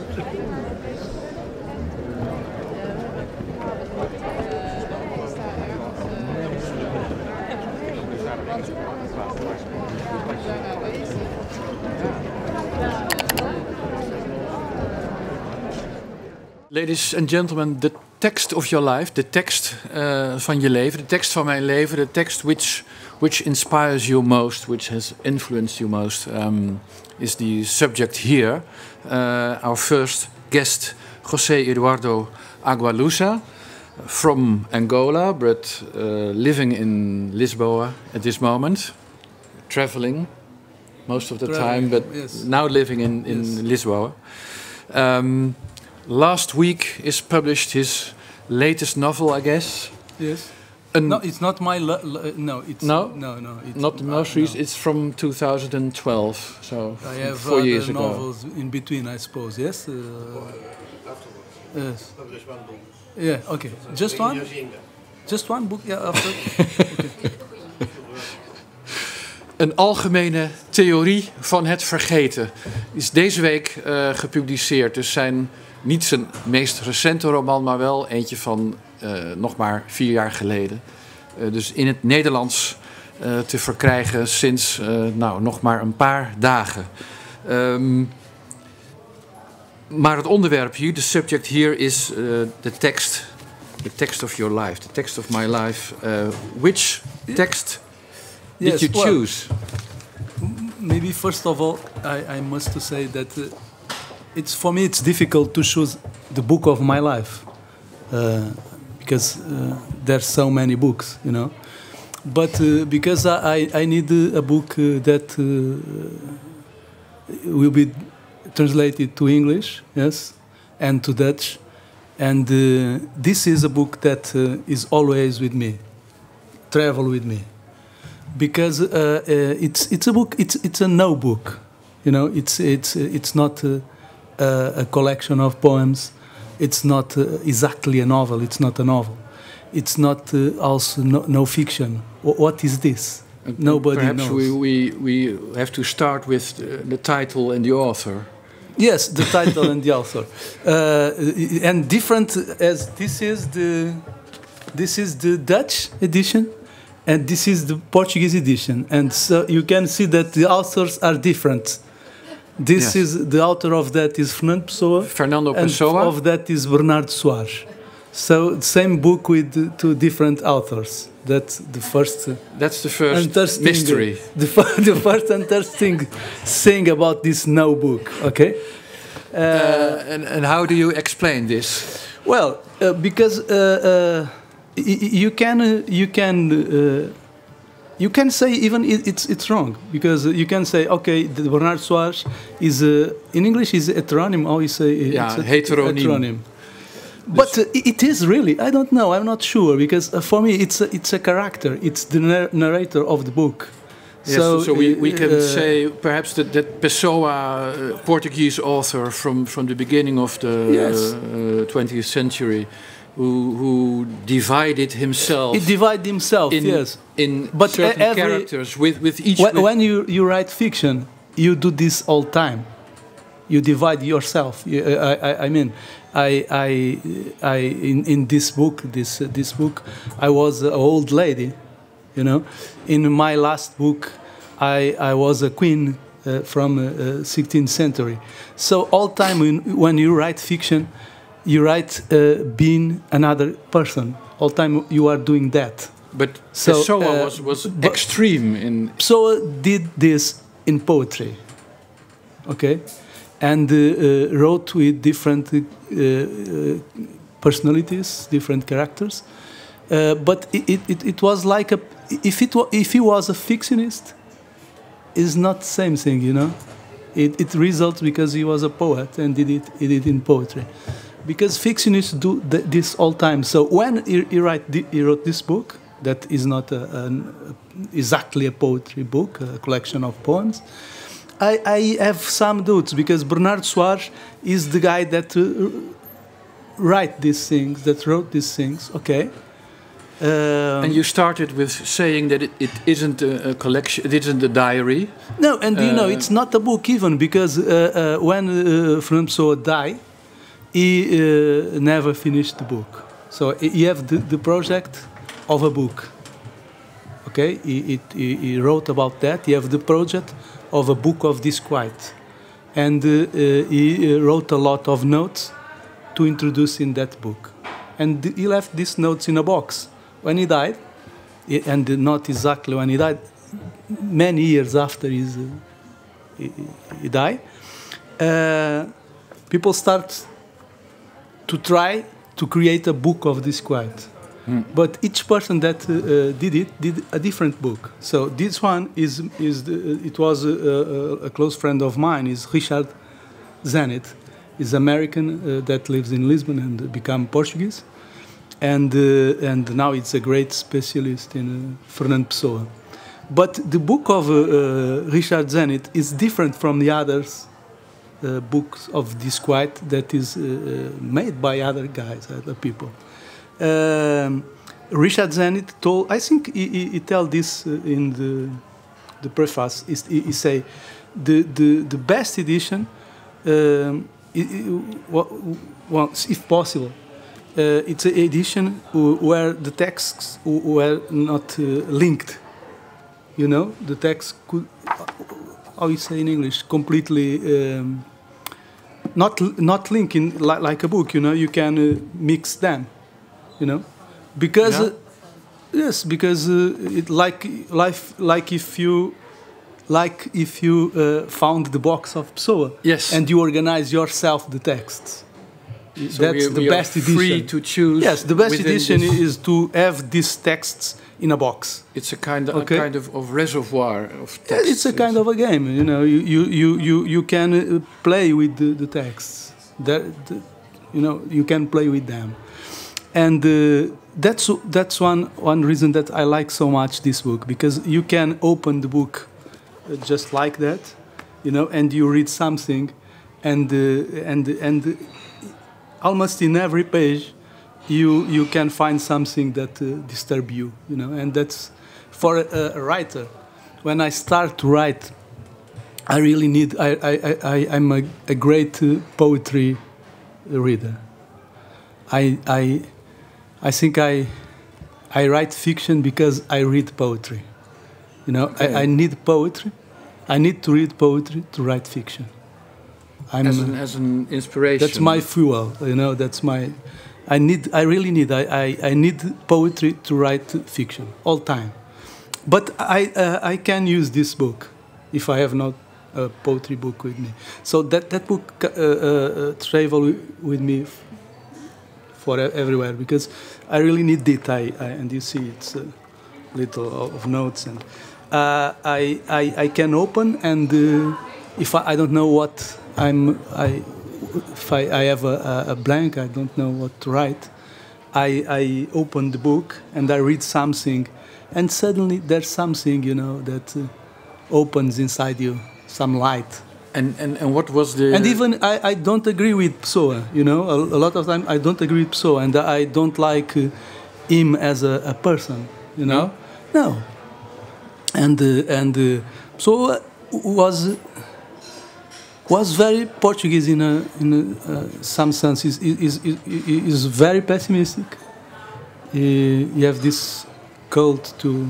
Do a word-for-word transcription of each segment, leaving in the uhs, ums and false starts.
Ladies and gentlemen, the text of your life, de tekst uh, van je leven, de tekst van mijn leven, de tekst which, which inspires you most, which has influenced you most, um, is the subject here. Uh, our first guest, José Eduardo Agualusa, from Angola, but uh, living in Lisboa at this moment, traveling most of the traveling, time, but yes. Now living in, in yes. Lisboa. Um, Last week is published his latest novel, I guess. Yes. An no, it's not my. Lo lo no, it's no, no, no. It's not the most recent. No. It's from two thousand twelve, so I have four years ago. novels in between, I suppose. Yes. Uh, yes. Publish one book. Yeah. Okay. Just one. Just one book. Yeah. After. Okay. Een algemene theorie van het vergeten is deze week uh, gepubliceerd. Dus zijn niet zijn meest recente roman, maar wel eentje van uh, nog maar vier jaar geleden. Uh, dus in het Nederlands uh, te verkrijgen sinds uh, nou, nog maar een paar dagen. Um, maar het onderwerp hier, de subject hier, is uh, de tekst. The text of your life, the text of my life. Uh, which text did yes, you choose? Well, maybe first of all, I, I must to say that uh, it's for me it's difficult to choose the book of my life uh, because uh, there's so many books, you know. But uh, because I, I need a book uh, that uh, will be translated to English, yes, and to Dutch, and uh, this is a book that uh, is always with me, travel with me. Because uh, uh, it's it's a book, it's it's a no book, you know. It's it's it's not uh, uh, a collection of poems. It's not uh, exactly a novel. It's not a novel. It's not uh, also no, no fiction. What is this? And Nobody perhaps knows. we, we we have to start with the, the title and the author. Yes, the title and the author, uh, and different as this is the this is the Dutch edition. And this is the Portuguese edition, and so you can see that the authors are different. This yes. is the author of that is Fernando Pessoa, Fernando and Pessoa, of that is Bernardo Soares. So same book with two different authors. That's the first. Uh, That's the first mystery. The, the first interesting thing about this no book. Okay. Uh, uh, and and how do you explain this? Well, uh, because. Uh, uh, You can uh, you can uh, you can say even it, it's it's wrong, because you can say okay, the Bernardo Soares is uh, in English is heteronym. How you say yeah, it's heteronym. heteronym. But uh, it is really, I don't know, I'm not sure, because uh, for me it's a, it's a character. It's the nar narrator of the book. Yes, so, so we, we can uh, say perhaps that, that Pessoa, uh, Portuguese author from, from the beginning of the yes. uh, twentieth century, who, who divided himself. He divided himself, in, yes. In but certain every, characters with, with each... When, with when you, you write fiction, you do this all the time. You divide yourself. You, I, I, I mean, I, I, I, in, in this book, this, uh, this book, I was an old lady, you know. In my last book, I, I was a queen uh, from the uh, sixteenth century. So all the time when, when you write fiction, you write uh, being another person. All the time you are doing that. But so, Pessoa uh, was, was extreme in... Pessoa did this in poetry, okay? And uh, uh, wrote with different uh, uh, personalities, different characters. Uh, but it, it, it was like a... If, it wa if he was a fictionist, it's not the same thing, you know? It, it results because he was a poet and did it, he did it in poetry. Because fictionists do th this all time. So when he, he, write he wrote this book, that is not a, an, exactly a poetry book, a collection of poems, I, I have some doubts, because Bernardo Soares is the guy that uh, write these things, that wrote these things, okay? Um, And you started with saying that it, it isn't a, a collection, it isn't a diary. No, and you know, Uh, it's not a book even, because uh, uh, when uh, Fernando Pessoa died, he uh, never finished the book. So you have the, the project of a book. Okay, he, it, he, he wrote about that. You have the project of a book of disquiet. And uh, uh, he wrote a lot of notes to introduce in that book. And he left these notes in a box. When he died, and not exactly when he died, many years after his, uh, he, he died, uh, people start to try to create a book of disquiet. Mm. But each person that uh, did it did a different book. So this one is is the, it was a, a, a close friend of mine. Is Richard Zenit, is American uh, that lives in Lisbon and become Portuguese, and uh, and now it's a great specialist in uh, Fernando Pessoa. But the book of uh, uh, Richard Zenit is different from the others. Uh, books of disquiet that is uh, made by other guys, other people. Um, Richard Zenit told, I think he, he, he tell this uh, in the the preface. Is he, he say the the the best edition, um, it, it, well, if possible, uh, it's an edition where the texts were not uh, linked. You know, the text could, how you say in English, completely. Um, Not not linking li like a book, you know. You can uh, mix them, you know, because yeah. uh, yes, because uh, it like life like if you like if you uh, found the box of Pessoa, yes, and you organize yourself the texts. So That's we, the we best are edition. Free to choose. Yes, the best edition this. is to have these texts in a box. It's a kind of, okay. a kind of, of reservoir of text. It's a kind of a game, you know. You you you you, you can uh, play with the, the texts. That, the, you know, you can play with them, and uh, that's that's one one reason that I like so much this book, because you can open the book uh, just like that, you know, and you read something, and uh, and and almost in every page, you you can find something that uh, disturb you, you know, and that's for a, a writer. When I start to write, I really need. I I I I'm a, a great uh, poetry reader. I I I think I I write fiction because I read poetry. You know, okay. I, I need poetry. I need to read poetry to write fiction. I'm, as an as an inspiration. That's my fuel. You know, that's my. I need. I really need. I I, I need poetry to write fiction all time. But I uh, I can use this book if I have not a poetry book with me. So that that book uh, uh, travel with me for everywhere, because I really need it. I, I and you see it's a little of notes, and uh, I, I I can open, and uh, if I, I don't know what I'm I if I, I have a, a blank, I don't know what to write, I I open the book and I read something. And suddenly there's something, you know, that uh, opens inside you, some light. And, and and what was the... And even I, I don't agree with Pessoa, you know. A, a lot of time I don't agree with Pessoa, and I don't like uh, him as a, a person, you know. No. no. And uh, and uh, Pessoa was was very Portuguese in a in a, uh, some sense. Is is is very pessimistic. He, you have this cult to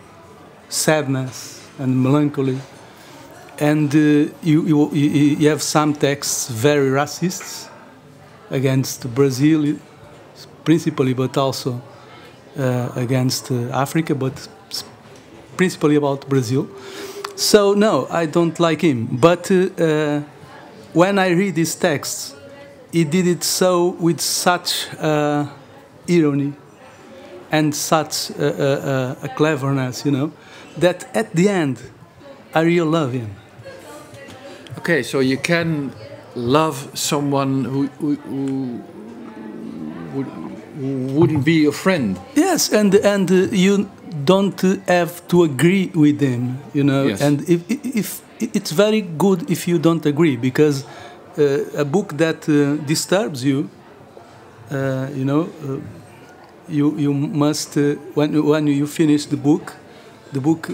sadness and melancholy, and uh, you, you you have some texts very racist against Brazil, principally, but also uh, against uh, Africa, but principally about Brazil. So no, I don't like him. But uh, uh, when I read his texts, he did it so with such uh, irony and such uh, uh, a cleverness, you know, that at the end, I really love him. Okay, so you can love someone who, who, who, would, who wouldn't be your friend. Yes, and and uh, you don't have to agree with him, you know. Yes. And if, if it's very good if you don't agree, because uh, a book that uh, disturbs you, uh, you know. Uh, you you must uh, when when you finish the book, the book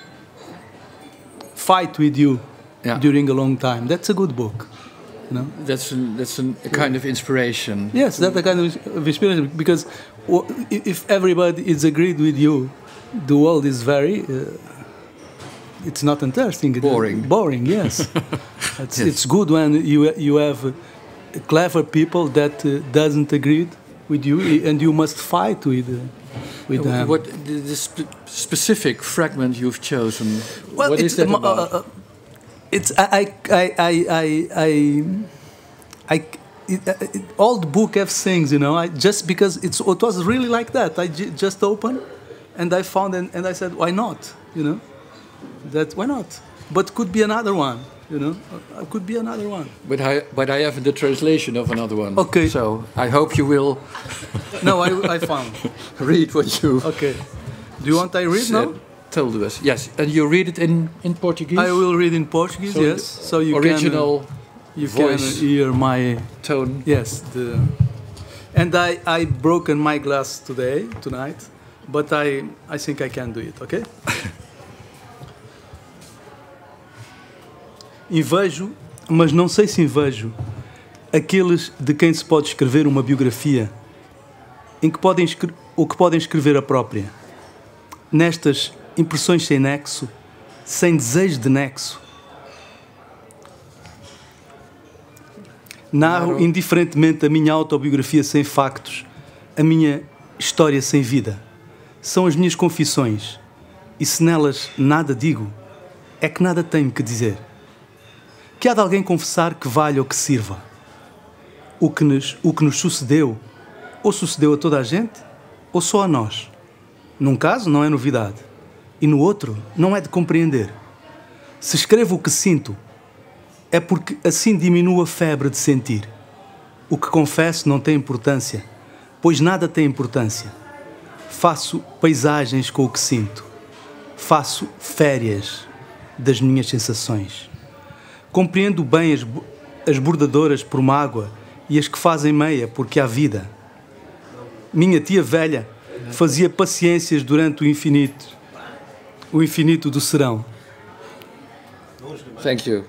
fight with you Yeah. during a long time. That's a good book. You know? That's an, that's an, a kind of inspiration. Yes, that's a kind of of inspiration because w- if everybody is agreed with you, the world is very. Uh, it's not interesting. Boring. Boring. Yes. it's, Yes. it's good when you you have uh, clever people that uh, doesn't agree with you, and you must fight with uh, with them. What the, the sp- specific fragment you've chosen? Well, what it's, is that um, uh, about? uh, it's I I I I I, I it, uh, it, all the book have things, you know. I just because it's it was really like that. I j- just opened, and I found and, and I said, why not? You know, that why not? But could be another one. You know, uh, could be another one. But I but I have the translation of another one. Okay. So I hope you will No, I I found. read what you Okay. Do you want I read now? told us. Yes, and you read it in in Portuguese. I will read in Portuguese. So yes. So you original can, uh, you voice. can hear my. tone. Yes, the, and I I broken my glass today tonight, but I I think I can do it. Okay. Invejo, mas não sei se invejo aqueles de quem se pode escrever uma biografia, em que podem escre- ou que podem escrever a própria. Nestas impressões sem nexo, sem desejo de nexo. Narro indiferentemente a minha autobiografia sem factos, a minha história sem vida. São as minhas confissões, e se nelas nada digo, é que nada tenho que dizer. Que há de alguém confessar que valha ou que sirva. O que nos, o que nos sucedeu, ou sucedeu a toda a gente, ou só a nós. Num caso não é novidade, e no outro não é de compreender. Se escrevo o que sinto, é porque assim diminua a febre de sentir. O que confesso não tem importância, pois nada tem importância. Faço paisagens com o que sinto. Faço férias das minhas sensações. Compreendo bem as, as bordadoras por mágoa e as que fazem meia porque há vida. Minha tia velha fazia paciências durante o infinito, o infinito do serão. Thank you.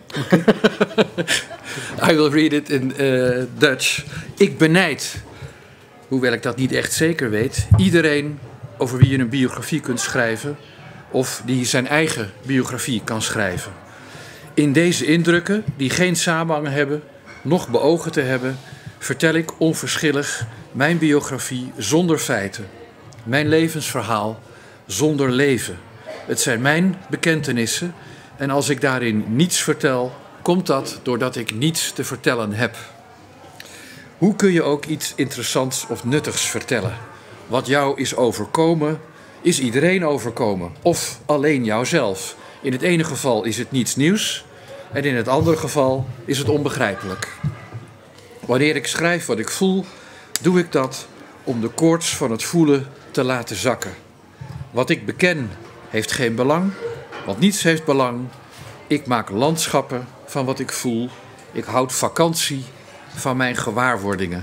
I will read it in uh, Dutch. Ik benijd, hoewel ik dat niet echt zeker weet, iedereen over wie je een biografie kunt schrijven of die zijn eigen biografie kan schrijven. In deze indrukken, die geen samenhang hebben, noch beogen te hebben, vertel ik onverschillig mijn biografie zonder feiten. Mijn levensverhaal zonder leven. Het zijn mijn bekentenissen en als ik daarin niets vertel, komt dat doordat ik niets te vertellen heb. Hoe kun je ook iets interessants of nuttigs vertellen? Wat jou is overkomen, is iedereen overkomen. Of alleen jouzelf. In het ene geval is het niets nieuws en in het andere geval is het onbegrijpelijk. Wanneer ik schrijf wat ik voel, doe ik dat om de koorts van het voelen te laten zakken. Wat ik beken heeft geen belang, want niets heeft belang. Ik maak landschappen van wat ik voel. Ik houd vakantie van mijn gewaarwordingen.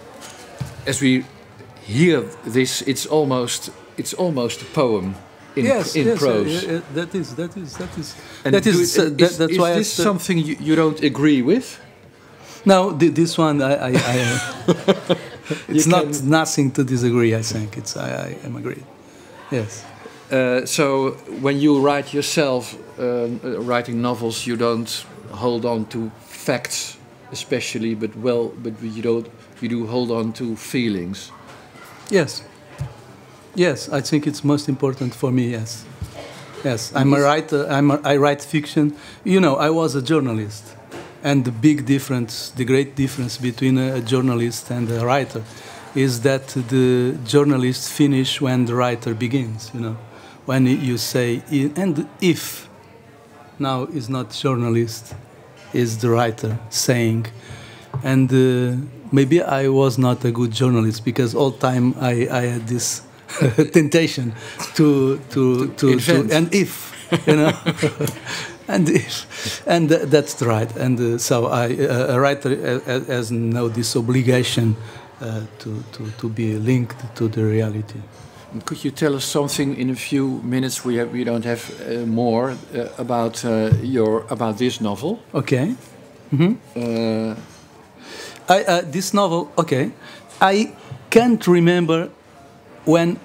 As we hear this, it's almost, it's almost a poem in, yes, in yes, prose. uh, uh, that is, that is, that is, And that do is, it- uh, that, is, that's is why this I, something you, you don't agree with? no, th- this one I, I, I it's You not can- nothing to disagree. I think it's I, I am agreed. Yes. Uh, so when you write yourself, uh, uh, writing novels, you don't hold on to facts, especially, but well, but you don't. You do hold on to feelings. Yes. Yes, I think it's most important for me. Yes. Yes, I'm a writer. I'm a, I write fiction. You know, I was a journalist, and the big difference, the great difference between a, a journalist and a writer, is that the journalist finish when the writer begins. You know, when you say "I-" and if now is not journalist, is the writer saying, and uh, maybe I was not a good journalist because all time I, I had this temptation to to to, invent. to and if you know and if and th- that's right and uh, so I uh, a writer uh, has no this obligation uh, to, to, to be linked to the reality. Could you tell us something in a few minutes? We have, we don't have uh, more uh, about uh, your about this novel. Okay. Mm-hmm. Uh, I, uh, this novel. Okay, I can't remember when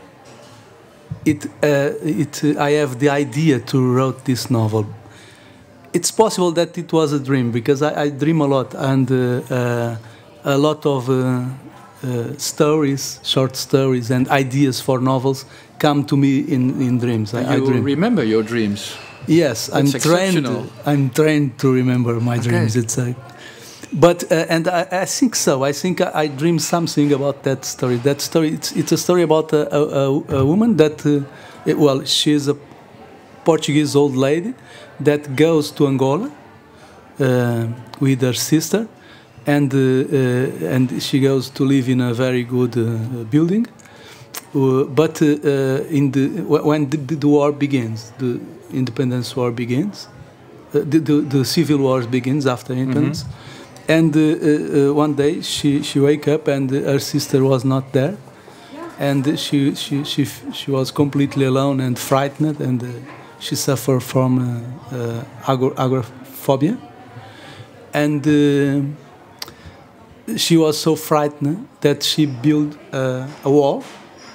it uh, it. Uh, I have the idea to write this novel. It's possible that it was a dream because I, I dream a lot, and uh, uh, a lot of uh, uh, stories, short stories, and ideas for novels come to me in, in dreams. I, I you dream. remember your dreams? Yes, I'm That's trained. I'm trained to remember my Okay. dreams. It's a, but uh, and I, I think so. I think I, I dream something about that story. That story. It's it's a story about a, a, a woman that, uh, it, well, she's a Portuguese old lady that goes to Angola uh, with her sister, and uh, uh, and she goes to live in a very good uh, building. Uh, but uh, uh, in the when the, the war begins, the independence war begins, uh, the, the the civil war begins after independence, mm-hmm. and uh, uh, one day she she wake up and her sister was not there, and she she she she was completely alone and frightened, and uh, she suffered from uh, uh, agor- agoraphobia, and uh, she was so frightened that she built uh, a wall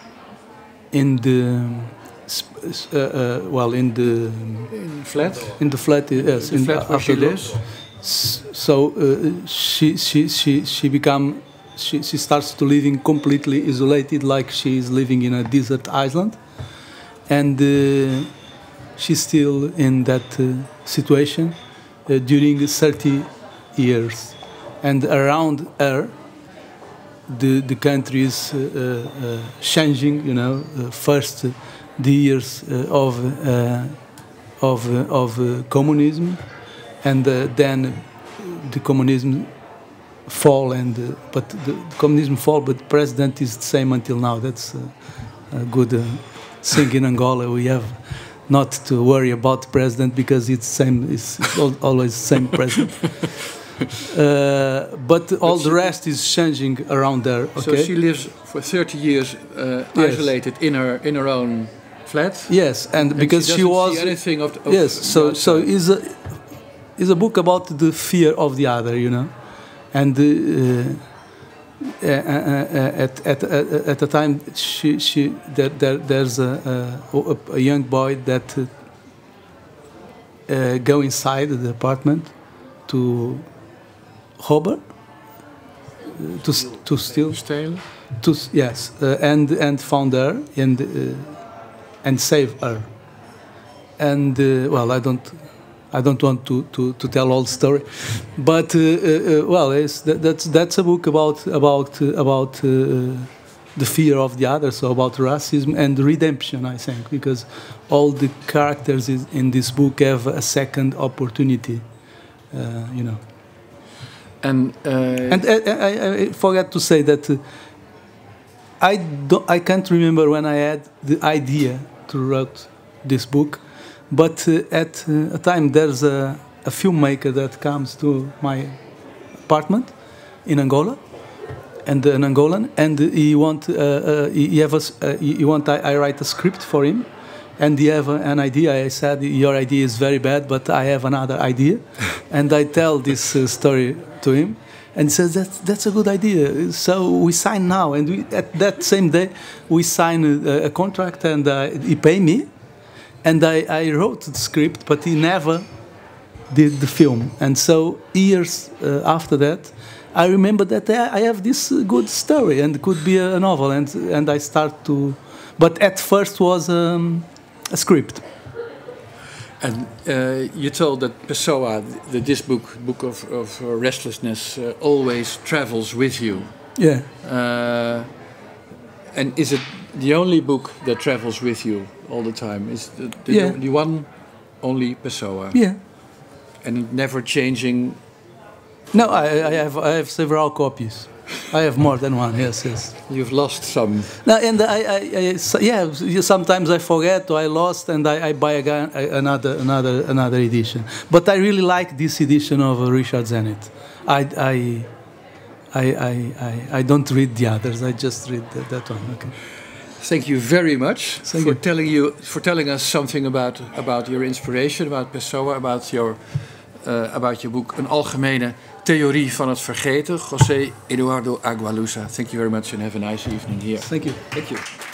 in the uh, uh, well in the In flat? in the flat yes The in flat where she after the- lives? S- so uh, she she she she become she, she starts to living completely isolated, like she is living in a desert island, and uh, she's still in that uh, situation uh, during thirty years, and around her the the country is uh, uh, changing. You know, uh, first uh, the years uh, of uh, of uh, of uh, communism, and uh, then the communism fall, and uh, but the communism fall, but the president is the same until now. That's uh, a good uh, thing in Angola. We have not to worry about the president because it's same. It's, it's al- always the same president. Uh, but all But the she- rest is changing around there. Okay. So she lives for thirty years uh, Yes. isolated in her in her own flat. Yes, and, And because she, she, doesn't was see anything of, of yes. So the so outside. is a is a book about the fear of the other, you know, and uh, uh, uh, at at uh, at the time she she there, there there's a, a a young boy that uh, uh, go inside the apartment to rob her, uh, to s- to steal. Stale. To, s- yes, uh, and and found her and uh, and save her. And uh, well, I don't, I don't want to, to, to tell all the story, but uh, uh, uh, well, it's, that, that's that's a book about about uh, about uh, the fear of the other, so about racism and redemption, I think, because all the characters is, in this book have a second opportunity, uh, you know. And, uh, And I, I, I forgot to say that uh, I don't, I can't remember when I had the idea to write this book, but uh, at uh, a time there's a, a filmmaker that comes to my apartment in Angola, and an Angolan, and he want uh, uh, he have a, s- uh, he want I, I write a script for him, and he have a, an idea. I said, your idea is very bad, but I have another idea, and I tell this uh, story to him, and he says that's that's a good idea. So we sign now, and we, at that same day we sign a, a contract, and uh, he pay me, and I, I wrote the script, but he never did the film. And so years uh, after that, I remember that I I have this uh, good story and it could be a novel, and and I start to, but at first was um, a script. and uh, you told that Pessoa, that this book, book of, of uh, restlessness, uh, always travels with you. Yeah. Uh, and is it the only book that travels with you all the time? Is the, the, Yeah. the one only Pessoa? Yeah. And never changing? No, I, I have I have several copies. I have more than one. Yes, yes. You've lost some. No, and I, I, I so- yeah. Sometimes I forget or I lost, and I, I buy again another another another edition. But I really like this edition of uh, Richard Zenit. I I I, I, I, I don't read the others. I just read the, that one. Okay. Thank you very much Thank for you. telling you for telling us something about about your inspiration, about Pessoa, about your uh, about your book, Een algemene theorie van het vergeten, José Eduardo Agualusa. Thank you very much and have a nice evening here. Thank you. Thank you.